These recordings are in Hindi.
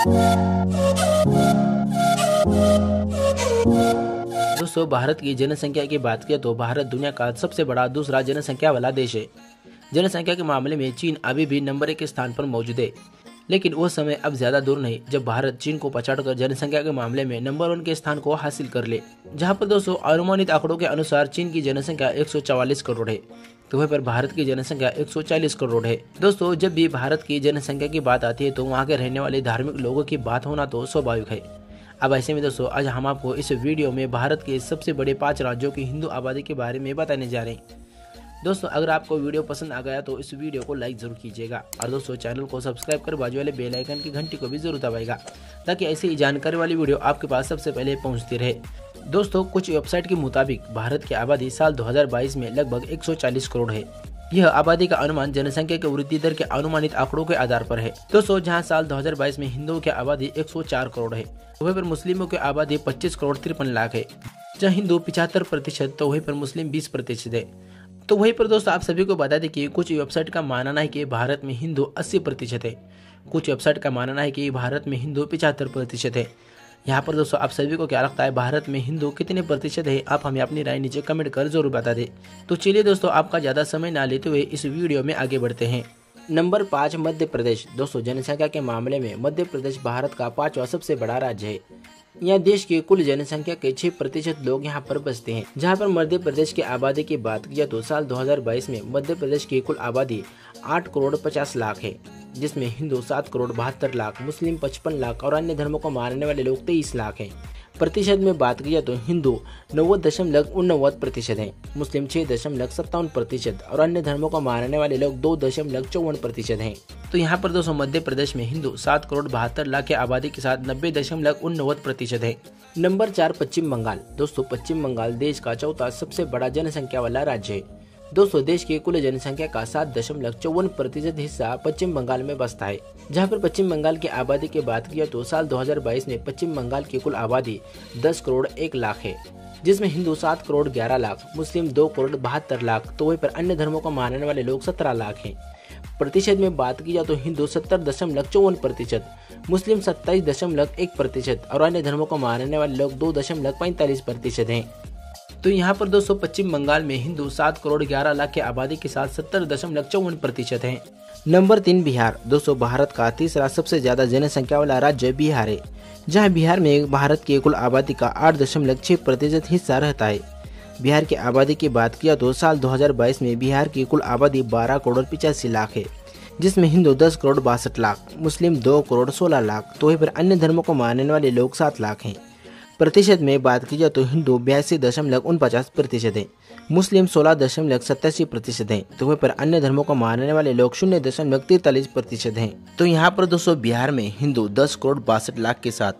दोस्तों, भारत की जनसंख्या की बात करें तो भारत दुनिया का सबसे बड़ा दूसरा जनसंख्या वाला देश है। जनसंख्या के मामले में चीन अभी भी नंबर 1 के स्थान पर मौजूद है, लेकिन वो समय अब ज्यादा दूर नहीं जब भारत चीन को पछाड़कर जनसंख्या के मामले में नंबर 1 के स्थान को हासिल कर ले। जहां पर दोस्तों अनुमानित आंकड़ों के अनुसार चीन की जनसंख्या 144 करोड़ है, तो वहीं पर भारत की जनसंख्या 140 करोड़ है। दोस्तों, जब भी भारत की जनसंख्या की बात आती है तो वहाँ के रहने वाले धार्मिक लोगों की बात होना तो स्वाभाविक है। अब ऐसे में दोस्तों आज हम आपको इस वीडियो में भारत के सबसे बड़े 5 राज्यों की हिंदू आबादी के बारे में बताने जा रहे हैं। दोस्तों, अगर आपको वीडियो पसंद आ गया तो इस वीडियो को लाइक जरूर कीजिएगा और दोस्तों चैनल को सब्सक्राइब कर बाजू वाले बेल आइकन की घंटी को भी जरूर दबाएगा, ताकि ऐसी ही जानकारी वाली वीडियो आपके पास सबसे पहले पहुंचती रहे। दोस्तों, कुछ वेबसाइट के मुताबिक भारत की आबादी साल 2022 में लगभग 140 करोड़ है। यह आबादी का अनुमान जनसंख्या के वृद्धि दर के अनुमानित आंकड़ों के आधार पर है। दोस्तों, जहां साल 2022 में हिंदुओं की आबादी 104 करोड़ है, वहीं पर मुस्लिमों की आबादी 25 करोड़ 53 लाख है। जहां हिंदू 75% तो वहीं पर मुस्लिम 20% है। तो वहीं पर दोस्तों आप सभी को बता दें कि कुछ वेबसाइट का मानना है कि भारत में हिंदू 80% है, कुछ वेबसाइट का मानना है कि भारत में हिंदू 75% है। यहाँ पर दोस्तों आप सभी को क्या लगता है, भारत में हिंदू कितने प्रतिशत है? आप हमें अपनी राय नीचे कमेंट कर जरूर बता दें। तो चलिए दोस्तों, आपका ज़्यादा समय ना लेते हुए इस वीडियो में आगे बढ़ते हैं। नंबर 5 मध्य प्रदेश। दोस्तों, जनसंख्या के मामले में मध्य प्रदेश भारत का 5वां सबसे बड़ा राज्य है। यहाँ देश की कुल जनसंख्या के 6% लोग यहाँ पर बसते हैं। जहाँ पर मध्य प्रदेश की आबादी की बात की जाए तो साल 2022 में मध्य प्रदेश की कुल आबादी 8 करोड़ 50 लाख है, जिसमें हिंदू 7 करोड़ 72 लाख, मुस्लिम 55 लाख और अन्य धर्मों को मानने वाले लोग 23 लाख हैं। प्रतिशत में बात की जाए तो हिंदू 90.89% है, मुस्लिम 6.57% और अन्य धर्मों को मानने वाले लोग 2.54% हैं। तो यहाँ पर दोस्तों मध्य प्रदेश में हिंदू 7 करोड़ 72 लाख की आबादी के साथ 90.89% है। नंबर 4 पश्चिम बंगाल। दोस्तों, पश्चिम बंगाल देश का 4था सबसे बड़ा जनसंख्या वाला राज्य है। दोस्तों, देश की कुल जनसंख्या का 7.54% हिस्सा पश्चिम बंगाल में बसता है। जहां पर पश्चिम बंगाल की आबादी की बात की तो साल 2022 में पश्चिम बंगाल की कुल आबादी 10 करोड़ 1 लाख है, जिसमें हिंदू 7 करोड़ 11 लाख, मुस्लिम 2 करोड़ 72 लाख, तो वहीं पर अन्य धर्मों को मानने वाले लोग 17 लाख हैं। प्रतिशत में बात की जाए तो हिंदू 70.54%, मुस्लिम 27.1% और अन्य धर्मों को मानने वाले लोग 2.45% हैं। तो यहाँ पर दोस्तों पश्चिम बंगाल में हिंदू 7 करोड़ 11 लाख की आबादी के साथ 70.54% हैं। नंबर 3 बिहार। दोस्तों, भारत का तीसरा सबसे ज्यादा जनसंख्या वाला राज्य बिहार है, जहाँ बिहार में भारत की कुल आबादी का 8.6% हिस्सा रहता है। बिहार की आबादी की बात किया तो साल 2022 में बिहार की कुल आबादी 12 करोड़ 85 लाख है, जिसमें हिंदू 10 करोड़ 62 लाख, मुस्लिम 2 करोड़ 16 लाख, तो वहीं पर अन्य धर्मों को मानने वाले लोग 7 लाख हैं। प्रतिशत में बात की जाए तो हिंदू 82.49% है, मुस्लिम 16.87% है, तो वहीं पर अन्य धर्मों को मानने वाले लोग 0.43% हैं। तो यहाँ पर दोस्तों बिहार में हिंदू 10 करोड़ 62 लाख के साथ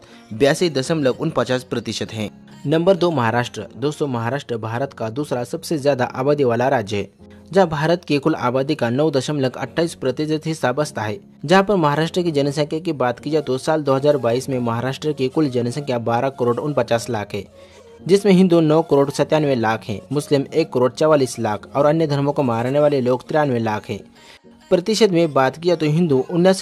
82.49% हैं। नंबर 2 महाराष्ट्र। दोस्तों, महाराष्ट्र भारत का दूसरा सबसे ज्यादा आबादी वाला राज्य है, जहाँ भारत की कुल आबादी का 9.28% हिस्सा बसता है। जहाँ पर महाराष्ट्र की जनसंख्या की बात की जाए तो साल 2022 में महाराष्ट्र की कुल जनसंख्या 12 करोड़ 49 लाख है, जिसमें हिंदू 9 करोड़ 97 लाख हैं, मुस्लिम 1 करोड़ 44 लाख और अन्य धर्मों को मानने वाले लोग 93 लाख हैं। प्रतिशत में बात किया तो हिंदू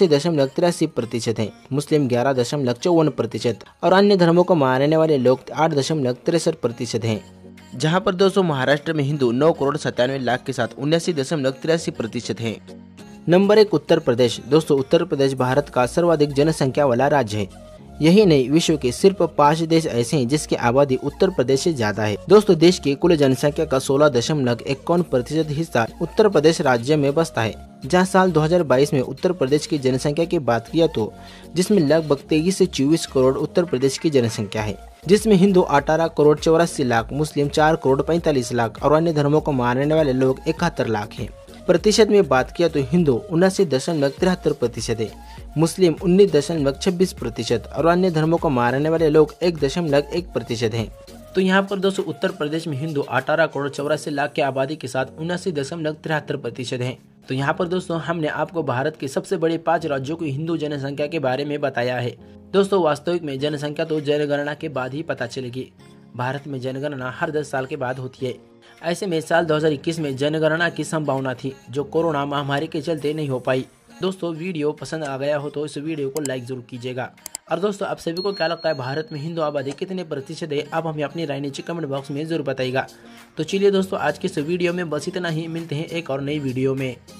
79.83% है, मुस्लिम 11.54% और अन्य धर्मों को मानने वाले लोग 8.63% हैं। जहां पर दोस्तों महाराष्ट्र में हिंदू 9 करोड़ 97 लाख के साथ 79.83% हैं। नंबर 1 उत्तर प्रदेश। दोस्तों, उत्तर प्रदेश भारत का सर्वाधिक जनसंख्या वाला राज्य है। यही नहीं, विश्व के सिर्फ 5 देश ऐसे हैं जिसकी आबादी उत्तर प्रदेश से ज्यादा है। दोस्तों, देश की कुल जनसंख्या का 16.51% हिस्सा उत्तर प्रदेश राज्य में बसता है। जहां साल 2022 में उत्तर प्रदेश की जनसंख्या की बात किया तो जिसमें लगभग 23 से 24 करोड़ उत्तर प्रदेश की जनसंख्या है, जिसमें हिंदू 18 करोड़ 84 लाख, मुस्लिम 4 करोड़ 45 लाख और अन्य धर्मों को मानने वाले लोग 71 लाख हैं। प्रतिशत में बात किया तो हिंदू 79.73% है, मुस्लिम 19.26% और अन्य धर्मों को मानने वाले लोग 1.1% हैं। तो यहाँ पर दोस्तों उत्तर प्रदेश में हिंदू 18 करोड़ 84 लाख की आबादी के साथ 79.73% हैं। तो यहाँ पर दोस्तों हमने आपको भारत के सबसे बड़े 5 राज्यों की हिंदू जनसंख्या के बारे में बताया है। दोस्तों, वास्तविक में जनसंख्या तो जनगणना के बाद ही पता चलेगी। भारत में जनगणना हर 10 साल के बाद होती है। ऐसे में साल 2021 में जनगणना की संभावना थी, जो कोरोना महामारी के चलते नहीं हो पाई। दोस्तों, वीडियो पसंद आ गया हो तो इस वीडियो को लाइक जरूर कीजिएगा और दोस्तों आप सभी को क्या लगता है भारत में हिंदू आबादी कितने प्रतिशत है? आप हमें अपनी राय नीचे कमेंट बॉक्स में जरूर बताइएगा। तो चलिए दोस्तों आज के इस वीडियो में बस इतना ही, मिलते हैं एक और नई वीडियो में।